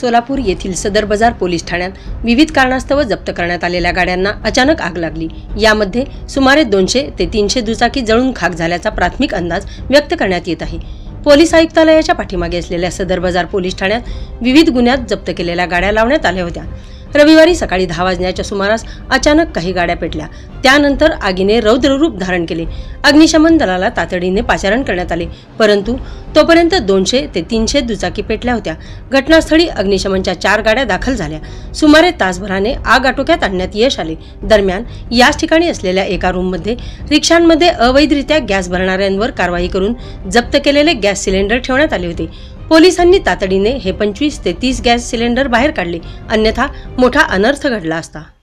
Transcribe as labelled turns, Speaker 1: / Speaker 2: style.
Speaker 1: सोलापूर येथील सदर बाजार पोलीस ठाण्यात विविध कारणास्तव जप्त करण्यात आलेल्या गाड्यांना अचानक आग लागली। यामध्ये सुमारे 200 ते 300 दुचाकी जळून खाक झाल्याचा प्राथमिक अंदाज व्यक्त करण्यात येत आहे। पोलीस आयुक्तालयाच्या पाठीमागे असलेल्या सदर बाजार पोलीस ठाण्यात विविध गुन्ह्यात जप्त केलेल्या गाड्या लावण्यात आल्या होत्या। रविवारी सकाळी 10 वाजण्याच्या सुमारास अचानक काही गाड्या पेटल्या। त्यानंतर आगीने रौद्र रूप धारण केले। अग्निशमन दलाला तातडीने पाचारण करण्यात आले, परंतु तोपर्यंत 200 ते 300 दुचाकी पेटल्या होत्या। घटनास्थळी अग्निशमनच्या 4 गाड्या दाखल झाल्या। सुमारे तासभराने आग आटोक्यात आणण्यात यश आले। दरम्यान याच ठिकाणी असलेल्या एका रूममध्ये रिक्षांमध्ये अवैधरित्या गॅस भरणाऱ्यांवर कारवाई करून जप्त केलेले गॅस सिलेंडर ठेवण्यात आले होते। पोलिसांनी तातडीने हे 25 ते 30 गॅस सिलेंडर बाहेर काढले, अन्यथा मोठा अनर्थ घडला असता।